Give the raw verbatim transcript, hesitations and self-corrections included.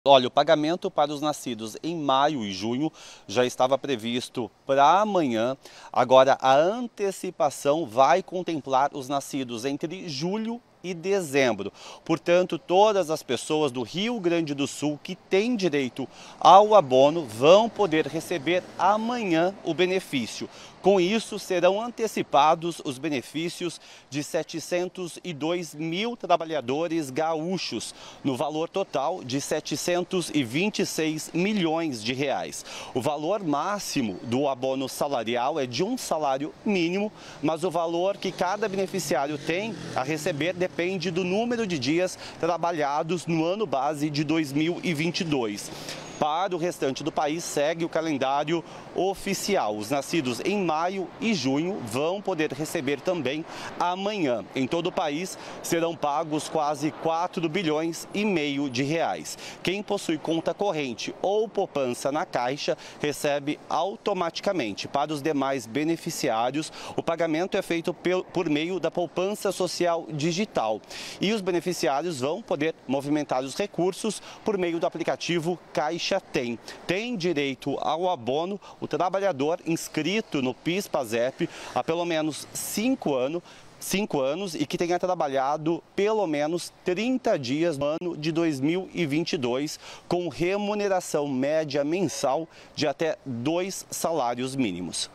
Olha, o pagamento para os nascidos em maio e junho já estava previsto para amanhã. Agora, a antecipação vai contemplar os nascidos entre julho e dezembro. Portanto, todas as pessoas do Rio Grande do Sul que têm direito ao abono vão poder receber amanhã o benefício. Com isso, serão antecipados os benefícios de setecentos e dois mil trabalhadores gaúchos, no valor total de setecentos e vinte e seis milhões de reais. O valor máximo do abono salarial é de um salário mínimo, mas o valor que cada beneficiário tem a receber depende do número de dias trabalhados no ano base de dois mil e vinte e dois. Para o restante do país, segue o calendário oficial. Os nascidos em maio e junho vão poder receber também amanhã. Em todo o país, serão pagos quase quatro bilhões e meio de reais. Quem possui conta corrente ou poupança na Caixa recebe automaticamente. Para os demais beneficiários, o pagamento é feito por meio da poupança social digital. E os beneficiários vão poder movimentar os recursos por meio do aplicativo Caixa Tem. Tem direito ao abono o trabalhador inscrito no PIS/PASEP há pelo menos cinco anos, cinco anos e que tenha trabalhado pelo menos trinta dias no ano de dois mil e vinte e dois, com remuneração média mensal de até dois salários mínimos.